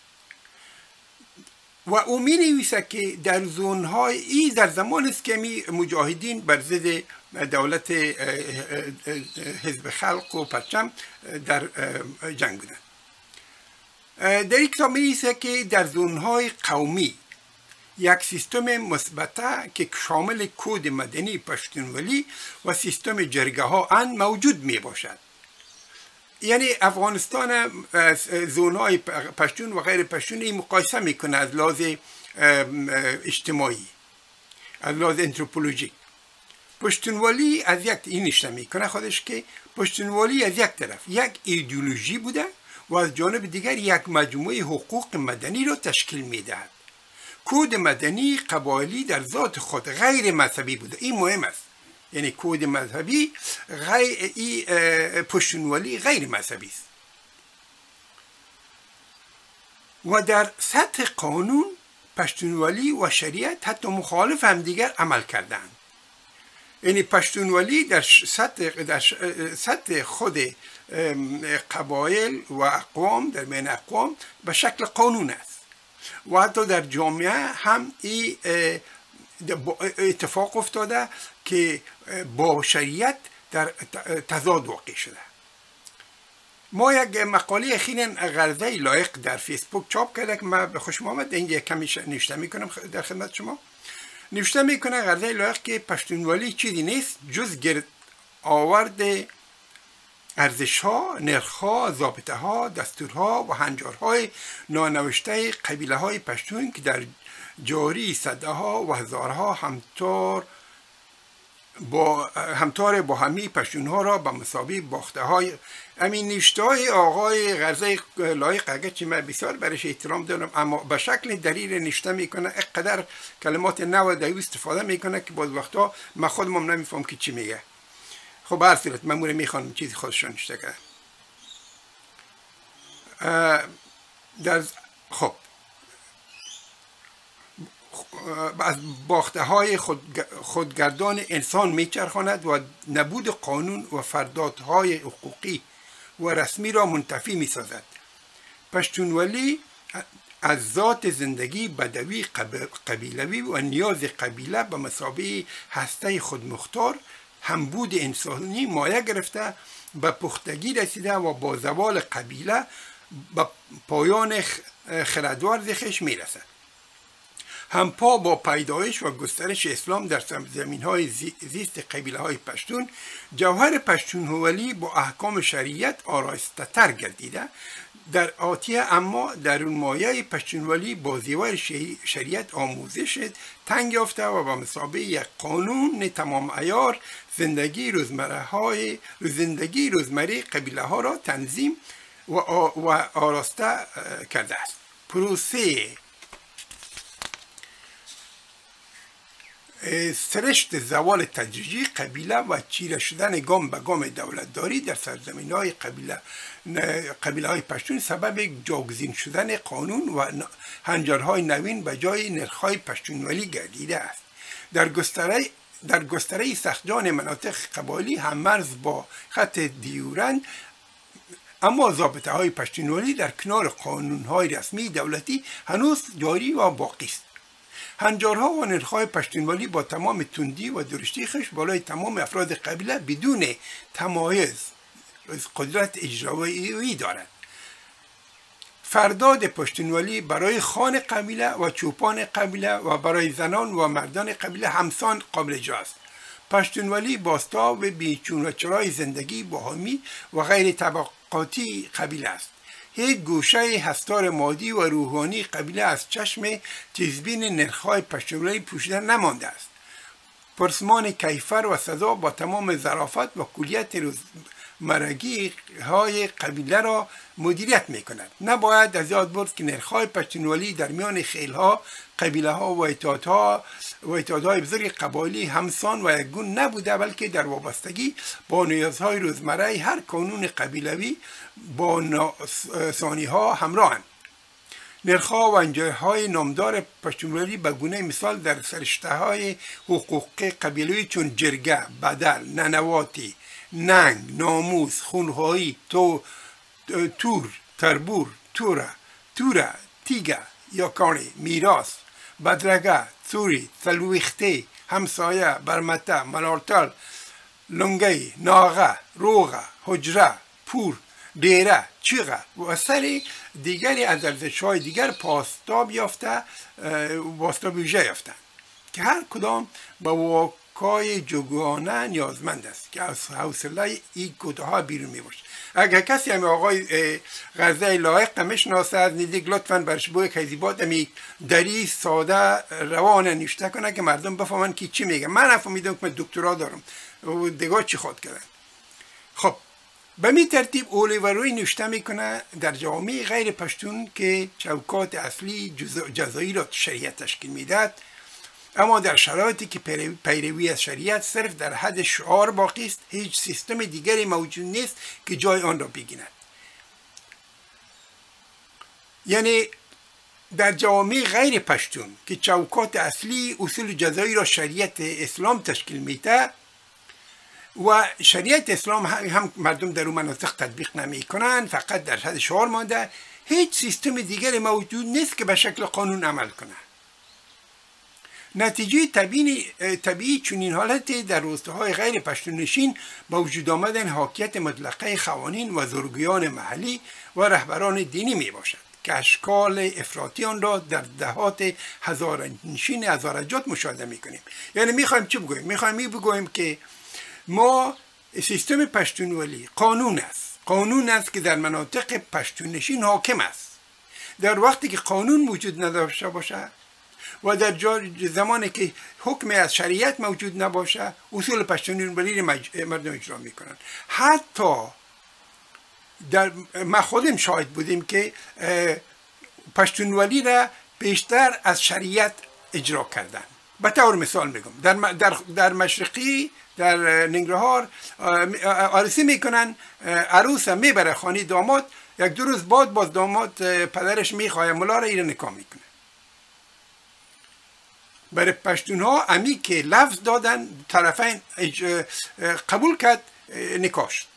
و او می نویسه که در زونهای ای در زمان است که می مجاهدین بر ضد دولت حزب خلق و پرچم در جنگ بودند. در این کتاب می نویسه که در زونهای قومی یک سیستم مثبته که شامل کد مدنی پشتونولی و سیستم جرگه ها ان موجود می باشد. یعنی افغانستان زونهای پشتون و غیر پشتون این مقایسه میکنه از لحاظ اجتماعی، از لحاظ انتروپولوژیک. پشتونوالی از یک این نشته میکنه خودش که پشتونوالی از یک طرف یک ایدئولوژی بوده و از جانب دیگر یک مجموعه حقوق مدنی را تشکیل میدهد. کد مدنی قبایلی در ذات خود غیر مذهبی بوده، این مهم است. یعنی کد مذهبی غیر ای پشتونوالی غیر مذهبی است و در سطح قانون پشتونوالی و شریعت حتی مخالف هم دیگر عمل کردند. یعنی پشتونوالی در سطح در سطح خود قبایل و اقوام در بین اقوام به شکل قانون است و حتی در جامعه هم این اتفاق افتاده که با شریعت در تضاد واقع شده. ما یک مقاله اخیراً غرضه لایق در فیسبوک چاپ کرده که من به خوشم آمد، اینجا کمی نوشته میکنم در خدمت شما. نوشته میکنه غرضه لایق که پشتونوالی چیزی نیست جز گرد آورد ارزش ها، نرخ ها، ضابطه ها، دستورها و هنجارهای نانوشته قبیله های پشتون که در جاری صده ها و هزارها همتار با همتار با همی پشتون ها را به مساوی باخته های امین نوشته های آقای غرضه لایق، اگر چی من بسیار برش احترام دارم، اما به شکل دلیل نوشته میکنه اقدر کلمات نو دیو استفاده میکنه که باز وقتا من خودم نمیفهم که چی میگه. خب هر صورت من موره میخوانم چیزی خودشون نوشته کرد. در خب از باخته های خود خودگردان انسان میچرخاند و نبود قانون و فردادهای حقوقی و رسمی را منتفی میسازد. پشتونولی از ذات زندگی بدوی قبیلوی و نیاز قبیله به مثابه هسته خودمختار همبود انسانی مایه گرفته به پختگی رسیده و با زوال قبیله به پایان خردورزشش میرسد. همپا با پیدایش و گسترش اسلام در زمین های زیست قبیله های پشتون، جوهر پشتونولی با احکام شریعت آراسته تر گردیده در آتیه، اما در اون مایه پشتونولی با زیور شریعت آموزش تنگ یافته و به مثابه یک قانون تمام عیار زندگی روزمره های زندگی روزمره قبیله ها را تنظیم و, و آراسته کرده است. پروسه سرشت زوال تدریجی قبیله و چیره شدن گام به گام دولتداری در سرزمین های قبیله قبیله های پشتون سبب جاگزین شدن قانون و هنجارهای نوین به جای نرخهای پشتونولی گردیده است. در گستره در گستره سختجان مناطق قبایلی هم مرز با خط دیورند، اما ضابطه های پشتونولی در کنار قانون های رسمی دولتی هنوز جاری و باقی است. هنجارها و نرخ‌های پشتونولی با تمام تندی و درشتی خش بالای تمام افراد قبیله بدون تمایز قدرت اجرایی دارد. فرداد پشتونولی برای خان قبیله و چوپان قبیله و برای زنان و مردان قبیله همسان قابل اجرا است. پشتونولی باستاب بیچون و چرای زندگی باهمی و غیر طبقاتی قبیله است. هیچ گوشه هستار مادی و روحانی قبیله از چشم تیزبین نرخ‌های پشتوانولی پوشیده نمانده است. پرسمان کیفر و سزا با تمام ظرافت و کلیت روزمرگی های قبیله را مدیریت می کند. نباید از یاد برد که نرخ‌های پشتونولی در میان خیل‌ها، قبیله ها و اتحادها و اتحادهای بزرگ قبایلی همسان و یکگون نبوده، بلکه در وابستگی با نیازهای روزمره هر کانون قبیلوی با ثانی ها همراهند. نرخ‌ها و انجایهای نامدار پشتونولی به گونه مثال در سرشته‌های حقوقی قبیلوی چون جرگه، بدل، ننواتی، ننگ، ناموس، خونخواهی، تو، تور، تربور، توره، توره، تیگه، یاکانی، میراث، بدرگه، توری، تلویخته، همسایه، برمته، ملالتل، لنگی، ناغه، روغه، حجره، پور، دیره، چیغه و سری دیگری از ارزش‌های دیگر پاسداب یافته پاسداب ویژه یافتند که هر کدام با واکای جوگانه نیازمند است که از حوصله این کوتاه بیرون می باشد. اگر کسی هم آقای غزه لایق نمیشناسه از نزدیک لطفاً برش بگوی که زیبات امی دری ساده روان نوشته کنه که مردم بفهمن که چی میگه. من نفهمیدم که من دکترا دارم و دیگه چی خود کردن. خب به می ترتیب اولیوروی نوشته میکنه در جامعه غیر پشتون که چوکات اصلی جزایی را شریعت تشکیل میدهد، اما در شرایطی که پیروی از شریعت صرف در حد شعار باقی است، هیچ سیستم دیگری موجود نیست که جای آن را بگیرد. یعنی در جامعه غیر پشتون که چوکات اصلی اصول جزایی را شریعت اسلام تشکیل میده و شریعت اسلام هم مردم در اون مناطق تطبیق نمی کنند، فقط در حد شعار مانده، هیچ سیستم دیگری موجود نیست که به شکل قانون عمل کنه. نتیجه طبیعی چنین حالتی در روستاهای غیر پشتونشین با وجود آمدن حاکیت مطلقه قوانین و زورگویان محلی و رهبران دینی می باشد که اشکال افراطی آن را در دهات هزارنشین هزارجات مشاهده می کنیم. یعنی می خواهیم چی بگوییم؟ می خواهیم می بگوییم که ما سیستم پشتونولی قانون است، قانون است که در مناطق پشتونشین حاکم است. در وقتی که قانون وجود نداشته باشه و در زمانی که حکم از شریعت موجود نباشه، اصول پشتونولی مردم اجرا میکنن. حتی در ما خودم شاهد بودیم که پشتونولی را بیشتر از شریعت اجرا کردن. به طور مثال میگم در در در مشرقی در ننگرهار عروسی میکنن، عروس میبره خانه داماد، یک دو روز بعد باز داماد پدرش میخواه ملا را ایره نکاح میکنه. برای پشتون ها امی که لفظ دادن طرفین قبول کرد نکاح شد.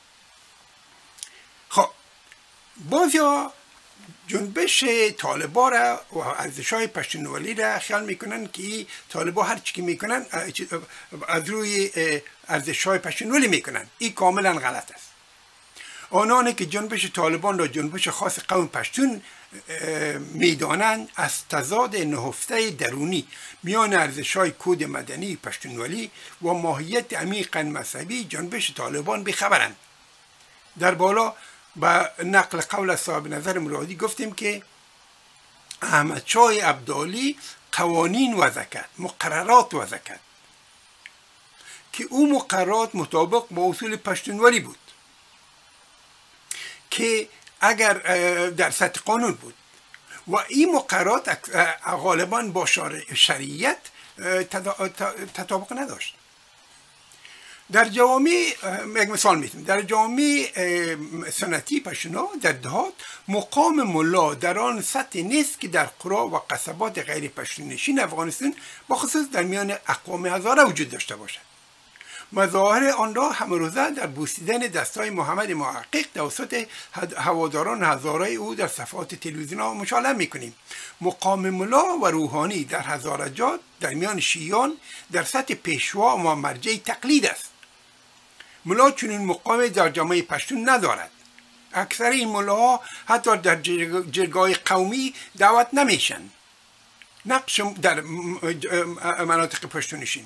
خب باز یا جنبش طالبا را و ارزش‌های پشتونولی را خیال میکنن که طالبا هر چی که میکنن از روی ارزش‌های پشتونولی میکنن. این کاملا غلط است. آنانی که جنبش طالبان را جنبش خاص قوم پشتون میدانند از تضاد نهفته درونی میان ارزش‌های کد مدنی پشتونولی و ماهیت عمیقاً مذهبی جنبش طالبان بخبرند. در بالا با نقل قول صاحب نظر مرادی گفتیم که احمد شاه ابدالی قوانین وضع کرد، مقررات وضع کرد که او مقررات مطابق با اصول پشتونولی بود که اگر در سطح قانون بود و این مقررات غالبا با شریعت تطابق نداشت. در جوامع یک مثال میتونیم در جوامع سنتی پشتونا در دهات مقام ملا در آن سطح نیست که در قرا و قصبات غیر پشتونشین افغانستان با خصوص در میان اقوام هزاره وجود داشته باشد. مظاهر آن را همروزه در بوسیدن دستای محمد محقق توسط هواداران هزاره او در صفحات تلویزیون ها مشاهده میکنیم. مقام ملا و روحانی در هزارجات در میان شیعیان در سطح پیشوا و مرجع تقلید است. ملا چنین مقام در جامعه پشتون ندارد. اکثر این ملاها حتی در جرگه‌های قومی دعوت نمیشن. نقش در مناطق پشتونشین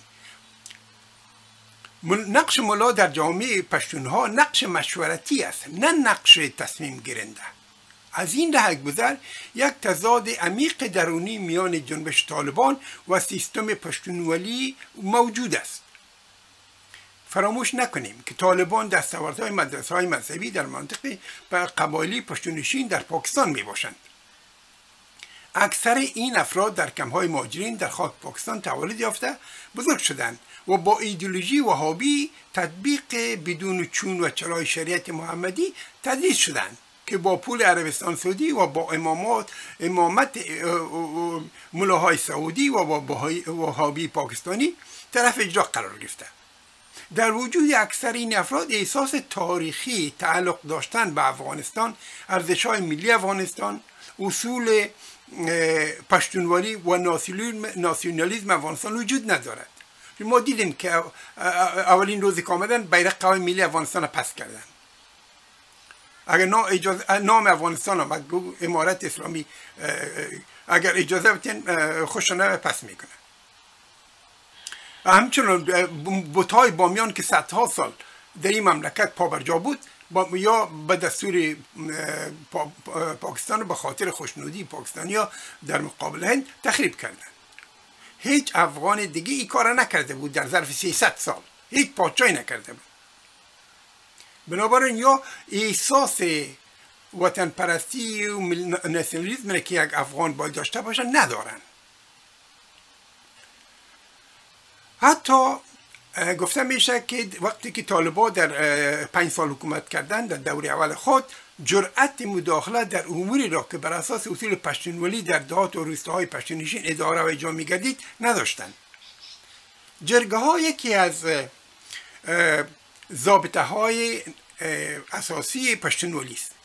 نقش ملا در جامعه پشتونها نقش مشورتی است، نه نقش تصمیم گیرنده. از این ره گذر یک تضاد عمیق درونی میان جنبش طالبان و سیستم پشتونولی موجود است. فراموش نکنیم که طالبان دستاوردهای مدرسه‌های مذهبی در منطقه قبایلی پشتونشین در پاکستان می باشند. اکثر این افراد در کمپ‌های مهاجرین در خاک پاکستان تولد یافته بزرگ شدند و با ایدئولوژی وهابی تطبیق بدون چون و چرای شریعت محمدی تدریس شدند که با پول عربستان سعودی و با امامات امامت ملاهای سعودی و با وهابی پاکستانی طرف اجرا قرار گرفته. در وجود اکثر این افراد احساس تاریخی تعلق داشتن به افغانستان، ارزش‌های ملی افغانستان، اصول پشتونولی و ناسیونالیسم افغانستان وجود ندارد. ما دیدیم که اولین روزی که آمدن بیرق قومی ملی افغانستان را پس کردن. اگر نام افغانستان هم امارت اسلامی اگر اجازه بدین خوشانه پس میکنه. همچنین بت‌های بامیان که صدها سال در این مملکت پابرجا بود یا به دستور پاکستان به خاطر خوشنودی پاکستانیا در مقابل هند تخریب کردند. هیچ افغان دیگه این کار نکرده بود در ظرف سیصد سال، هیچ پادشاهی نکرده بود. بنابراین یا احساس وطن پرستی و ناسیونالیسم که یک افغان باید داشته باشه ندارن. حتی گفته میشه که وقتی که طالبان در پنج سال حکومت کردن در دوره اول خود جرأت مداخله در اموری را که بر اساس اصول پشتونولی در دهات و روستاهای پشتونشین اداره و اجرا می‌گردید نداشتند. جرگه ها یکی از ضابطه های اساسی پشتونولی است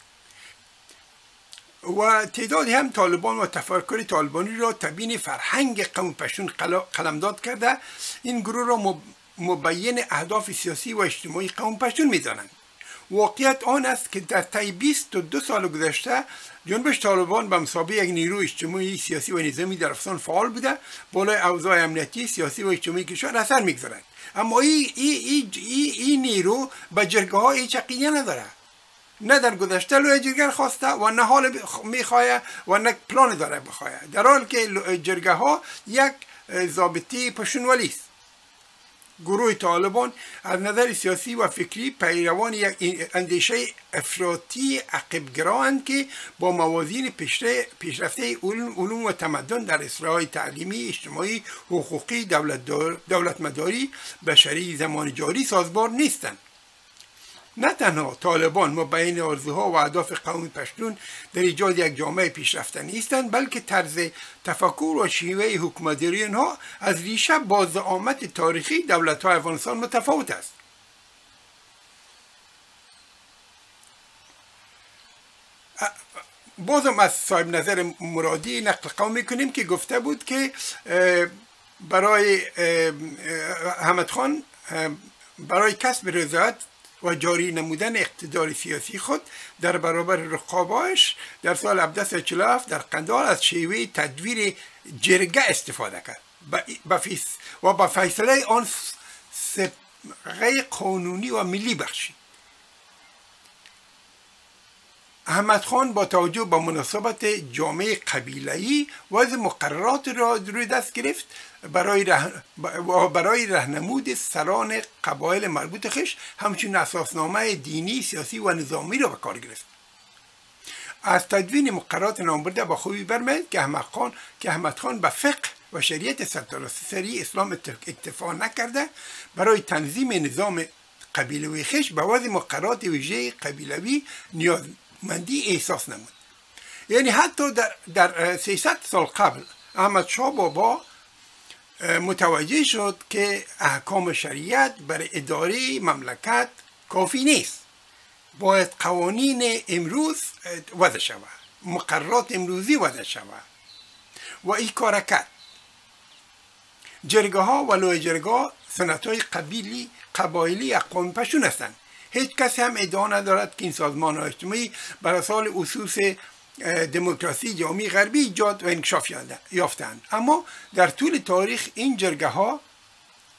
و تعدادی هم طالبان و تفکر طالبانی را تبیین فرهنگ قوم پشتون قلمداد کرده این گروه را مبین اهداف سیاسی و اجتماعی قوم پشتون می‌دانند. واقعیت آن است که در طی بیست و دو سال گذشته جنبش طالبان به مثابه یک نیروی اجتماعی سیاسی و نظامی در افغانستان فعال بوده، بالای اوضاع امنیتی سیاسی و اجتماعی کشور اثر می‌گذارد. اما این این این این نیرو به جرگه ها هیچ عقیده نداره. نه در گذشته لوی جرگه خواسته و نه حال میخواه و نه پلان داره بخواه، در حال که جرگه ها یک ضابطه پشتونولی است. گروه طالبان از نظر سیاسی و فکری پیروان یک اندیشه افراطی عقب‌گرااند که با موازین پیشرفته علوم و تمدن در اصلاح تعلیمی، اجتماعی، حقوقی، دولتمداری، بشری زمان جاری سازگار نیستند. نه تنها طالبان مبین آرزوها و اهداف قوم پشتون در ایجاد یک جامعه پیشرفته نیستند، بلکه طرز تفکر و شیوه حکومتداری آنها از ریشه با زعامت تاریخی دولت‌های افغانستان متفاوت است. بازم از صاحب نظر مرادی نقل قول میکنیم که گفته بود که برای حمد خان برای کسب رضایت و جاری نمودن اقتدار سیاسی خود در برابر رقاباش در سال هزار و هفتصد و چهل و هفت در قندهار از شیوه تدویر جرگه استفاده کرد و با فیصله آن صبغه قانونی و ملی بخشید. احمد خان با توجه به مناسبت جامعه قبیله‌ای وضع مقررات را روی دست گرفت برای ره... برای راهنمود سران قبایل مربوط خش همچنین اساسنامه دینی، سیاسی و نظامی را به کار گرفت. از تدوین مقررات نامبرده با خوبی برمی‌آید که احمد خان که احمد خان به فقه و شریعت سرتاسری اسلام اکتفا نکرده، برای تنظیم نظام قبیلوی خش به وضع مقررات ویژه قبیلوی نیاز مندی احساس نمود. یعنی حتی در, در سیصد سال قبل احمد شاه بابا متوجه شد که احکام شریعت برای اداره مملکت کافی نیست، باید قوانین امروز وضع شود، مقررات امروزی وضع شود و این کار کرد. جرگه ها و لوی جرگه ها سنت های قبیلی قبایلی اقوام پشتون هستند. هیچ کسی هم ادعا ندارد که این سازمان های اجتماعی بر اساس اسس دموکراسی جامعه غربی ایجاد و انکشاف یافتند، اما در طول تاریخ این جرگه ها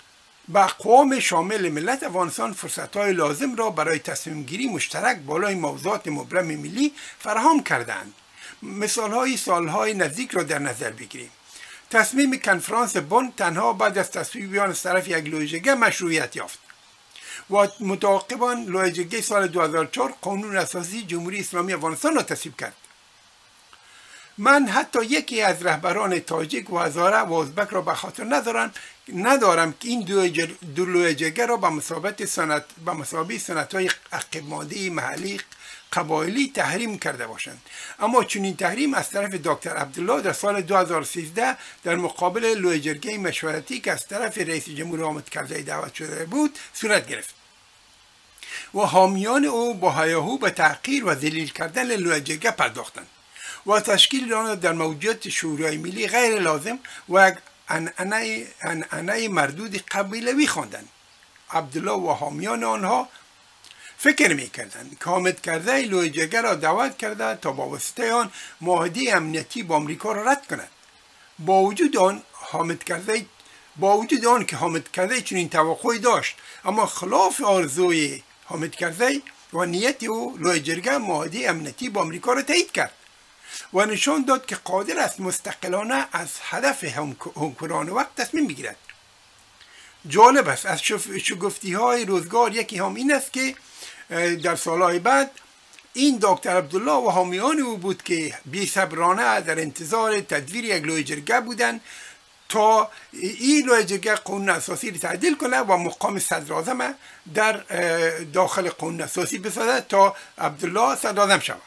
و اقوام شامل ملت افغانستان فرصت‌های لازم را برای تصمیم گیری مشترک بالای موضوعات مبرم ملی فراهم کردند. مثال‌های سالهای نزدیک را در نظر بگیریم. تصمیم کنفرانس بن تنها بعد از تصویب آن از طرف یک لوژگه مشروعیت یافت و متعاقباً لوژگه سال دو هزار و چهار قانون اساسی جمهوری اسلامی افغانستان را تصویب کرد. من حتی یکی از رهبران تاجیک و هزاره و ازبک را به خاطر ندارم ندارم که این دو لوژگه را به مثابه سنت به مثابه سنت‌های عقب مانده محلی قبایلی تحریم کرده باشند، اما چنین تحریم از طرف دکتر عبدالله در سال دو هزار و سیزده در مقابل لوژگه مشورتی که از طرف رئیس جمهور حامد کرزی دعوت شده بود صورت گرفت و حامیان او با هیاهو به تحقیر و ذلیل کردن لوژگه پرداختند و تشکیل آن در موجودیت شورای ملی غیر لازم و یک عنعنه مردود قبیلوی خواندند. عبدالله و حامیان آنها فکر میکردند که حامد کرزی لوژگه را دعوت کرده تا با واسطه آن معاهده امنیتی با آمریکا را رد کند. با وجود آن حامد کرزی با وجود آن که حامد کرزی چنین توقعی داشت، اما خلاف آرزوی حامد کرزی و نیت او لوژگه معاهده امنیتی با آمریکا را تایید کرد و نشان داد که قادر است مستقلانه از هدف حکمران وقت تصمیم بگیرد. جالب است از شگفتی های روزگار یکی هم این است که در سالهای بعد این دکتر عبدالله و حامیان او بود که بی‌صبرانه در انتظار تدویر یک لوژگه بودند تا این لوژگه قانون اساسی را تعدیل کنه و مقام صدراعظم در داخل قانون اساسی بسازد تا عبدالله صدراعظم شود.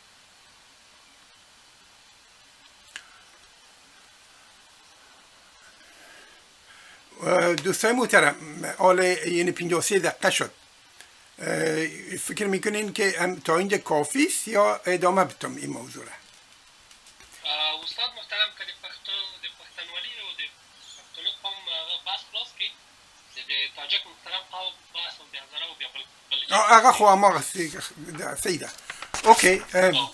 دوستای محترم، حال یعنی پنجاه و سه دقیقه شد. فکر میکنین که تا اینجا کافی است یا ادامه بدم این موضوع را؟ استاد محترم که د پښتو د پښتونولي او د پښتنو قوم بحث خلاص کړي، د تاجک محترم قوم بحث او د هزاره او بیا بل هغه خو هماغسې صحیح ده. اوکی.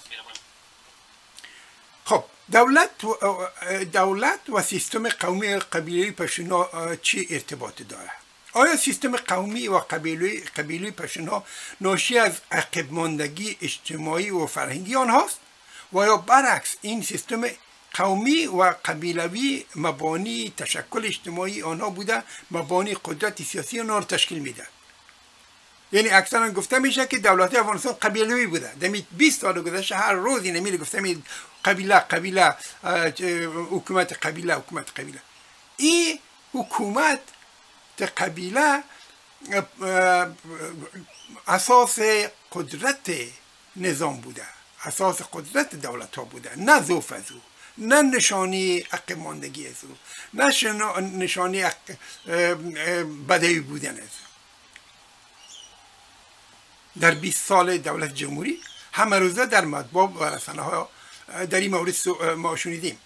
خب دولت و دولت و سیستم قومی قبیله‌ای پشتونها چه ارتباطی داره؟ آیا سیستم قومی و قبیله‌ای قبیله‌ای پشتونها ناشی از عقب ماندگی اجتماعی و فرهنگی آنهاست و یا برعکس این سیستم قومی و قبیلوی مبانی تشکل اجتماعی آنها بوده، مبانی قدرت سیاسی آنها را تشکیل میده؟ یعنی اکثرا گفته میشه که دولت افغانستان قبیلوی بوده. دمی بیست سال گذشته هر روز اینه میره گفته می قبیله قبیله حکومت قبیله حکومت قبیله. این حکومت قبیله اساس قدرت نظام بوده، اساس قدرت دولت ها بوده، نه ذوف از او، نه نشانی عقب ماندگی از او، نه نشانی بدوی بودن از او. در بیست سال دولت جمهوری همه روزه در مطبوع و رسانه ها در این مورد ما شنیدیم.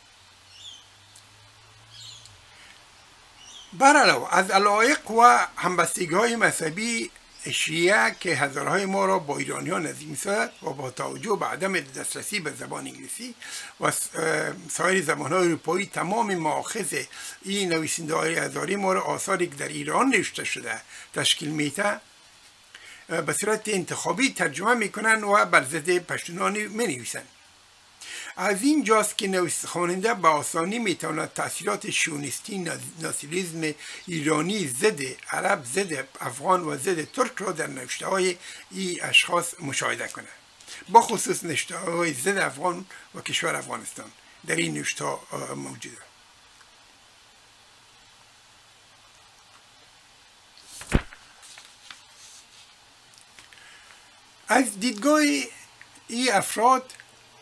بر علاوه از علایق و همبستگی های مذهبی شیعه که هزارهای ما را با ایرانی ها نزدیک می‌سازد و با توجه به عدم دسترسی به زبان انگلیسی و سایر زبان های اروپایی تمام مآخذ این نویسنده های هزاری ما را آثاری که در ایران نوشته شده تشکیل میده به صورت انتخابی ترجمه میکنن و بر ضد پشتونان مینویسند. از این جاست که نویس خواننده به آسانی میتواند تأثیرات شونیستی ناسیونالیسم ایرانی ضد عرب، ضد افغان و ضد ترک را در نوشته های این اشخاص مشاهده کنه، با خصوص نوشته های ضد افغان و کشور افغانستان در این نوشته موجوده. از دیدگاه این افراد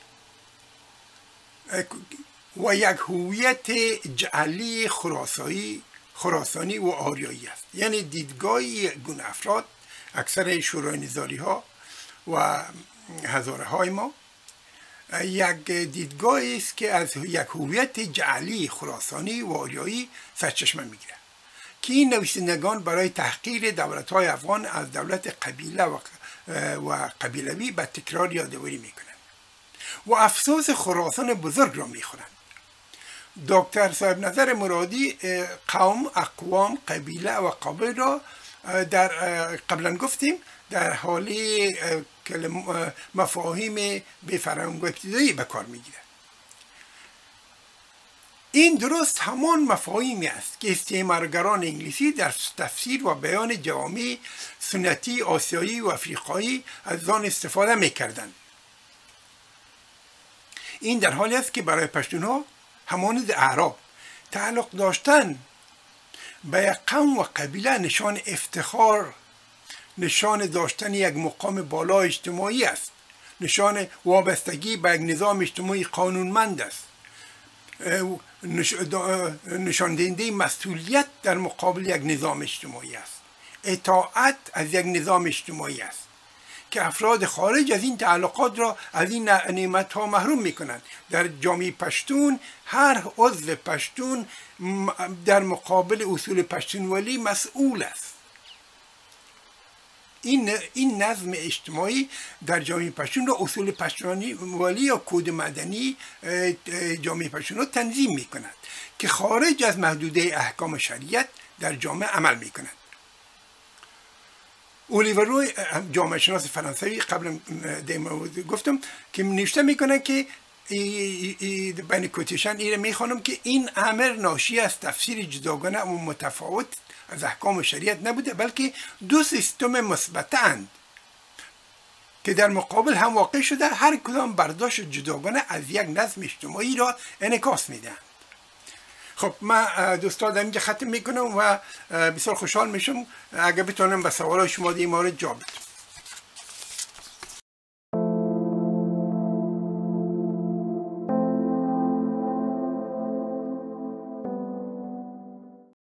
و یک هویت جعلی خراسانی خراسانی و آریایی است. یعنی دیدگاه گونه افراد اکثر شورای نظاری ها و هزاره های ما یک دیدگاه است که از یک هویت جعلی خراسانی و آریایی سرچشمه میگیره که این نویسندگان برای تحقیر دولت های افغان از دولت قبیله و و قبیلوی به تکرار یادآوری میکنند و افسوس خراسان بزرگ را میخورند. دکتر صاحب نظر مرادی قوم، اقوام، قبیله و قبیل را در قبلا گفتیم در حالی مفاهیم به فرهنگ ابتدایی به کار میگیره. این درست همان مفاهیمی است که استعمارگران انگلیسی در تفسیر و بیان جوامع سنتی آسیایی و افریقایی از آن استفاده میکردند. این در حالی است که برای پشتونها همانند اعراب تعلق داشتن به یک قوم و قبیله نشان افتخار، نشان داشتن یک مقام بالا اجتماعی است، نشان وابستگی به یک نظام اجتماعی قانونمند است، نشان دهنده مسئولیت در مقابل یک نظام اجتماعی است، اطاعت از یک نظام اجتماعی است که افراد خارج از این تعلقات را از این نعمت ها محروم می کنند. در جامعه پشتون هر عضو پشتون در مقابل اصول پشتونولی مسئول است. این این نظم اجتماعی در جامعه پشتون را اصول پشتونولی یا کد مدنی جامعه پشتون را تنظیم می کند که خارج از محدوده احکام شریعت در جامعه عمل می کند. اولیور روی جامعه شناس فرانسوی قبلا در مورد گفتم که نوشته میکنه که بین کوتیشن ایره میخوانم که این امر ناشی از تفسیر جداگانه و متفاوت از احکام شریعت نبوده، بلکه دو سیستم مثبتند که در مقابل هم واقع شده، هر کدام برداشت جداگانه از یک نظم اجتماعی را انعکاس میدن. خب من دوستان در اینجا ختم میکنم و بسیار خوشحال میشم اگر بتونم به سوالات شما در این مورد جواب بدم.